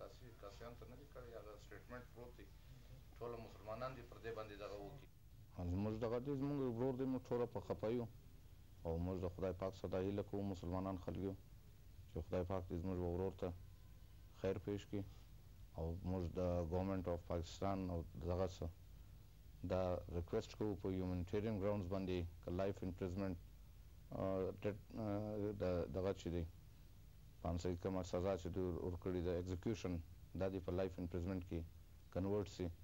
کاسیان ته نه دي کړی هغه سټیټمنټ پروت دی ټوله مسلمانان دي پر دې باندې دغه وکړي زموږ دغه دی زموږ ورور دی موږ ټوله په خفه یو او موږ د خدای پاک څخه دا هیله کوو مسلمانان خلک یو چې خدای پاک دې زموږ ورور ته خیر پیش کړي او موږ د ګورنمنټ آف پاکستان او دغه څه دا ریکویسټ کوو په هیومنیټیرین ګراونډز باندې که لایف امپریزمنټ دغه چې دی پانسۍ کومه سزا چې دوی ورکړې د ایګزیکیوشن دا دې په لایف امپریزمنټ کې کنورټ سي